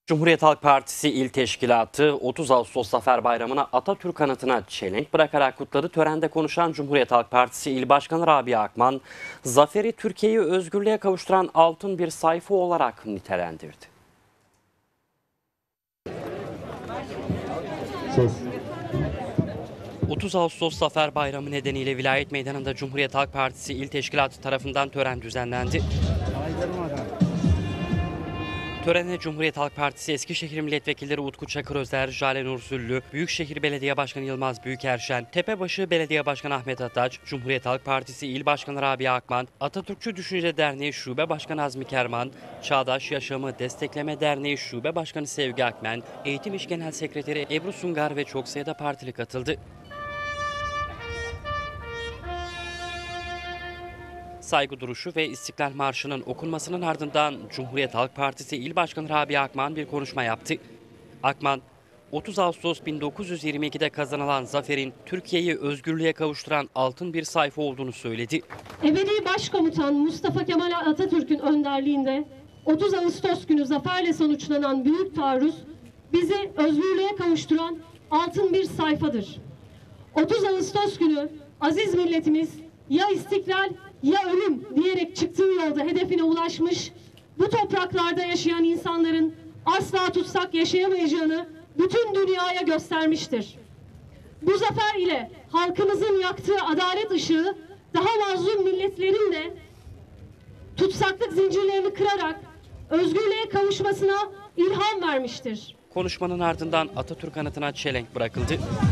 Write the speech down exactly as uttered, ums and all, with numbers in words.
Cumhuriyet Halk Partisi İl Teşkilatı otuz Ağustos Zafer Bayramı'na Atatürk anıtına çelenk bırakarak kutladı. Törende konuşan Cumhuriyet Halk Partisi İl Başkanı Rabia Akman, zaferi Türkiye'yi özgürlüğe kavuşturan altın bir sayfa olarak nitelendirdi. Ses. otuz Ağustos Zafer Bayramı nedeniyle Vilayet Meydanı'nda Cumhuriyet Halk Partisi İl Teşkilatı tarafından tören düzenlendi. Törene Cumhuriyet Halk Partisi Eskişehir Milletvekilleri Utku Çakırözer, Jale Nur Züllü, Büyükşehir Belediye Başkanı Yılmaz Büyükerşen, Tepebaşı Belediye Başkanı Ahmet Ataç, Cumhuriyet Halk Partisi İl Başkanı Rabia Akman, Atatürkçü Düşünce Derneği Şube Başkanı Azmi Kerman, Çağdaş Yaşamı Destekleme Derneği Şube Başkanı Sevgi Akmen, Eğitim İş Genel Sekreteri Ebru Sungar ve çok sayıda partili katıldı. Saygı duruşu ve İstiklal Marşı'nın okunmasının ardından Cumhuriyet Halk Partisi İl Başkanı Rabia Akman bir konuşma yaptı. Akman, otuz Ağustos bin dokuz yüz yirmi iki'de kazanılan zaferin Türkiye'yi özgürlüğe kavuşturan altın bir sayfa olduğunu söyledi. Ebedi Başkomutan Mustafa Kemal Atatürk'ün önderliğinde otuz Ağustos günü zaferle sonuçlanan büyük taarruz bizi özgürlüğe kavuşturan altın bir sayfadır. otuz Ağustos günü aziz milletimiz ya istiklal ya ölüm diyerek çıktığı yolda hedefine ulaşmış, bu topraklarda yaşayan insanların asla tutsak yaşayamayacağını bütün dünyaya göstermiştir. Bu zafer ile halkımızın yaktığı adalet ışığı daha mazlum milletlerin de tutsaklık zincirlerini kırarak özgürlüğe kavuşmasına ilham vermiştir. Konuşmanın ardından Atatürk anıtına çelenk bırakıldı.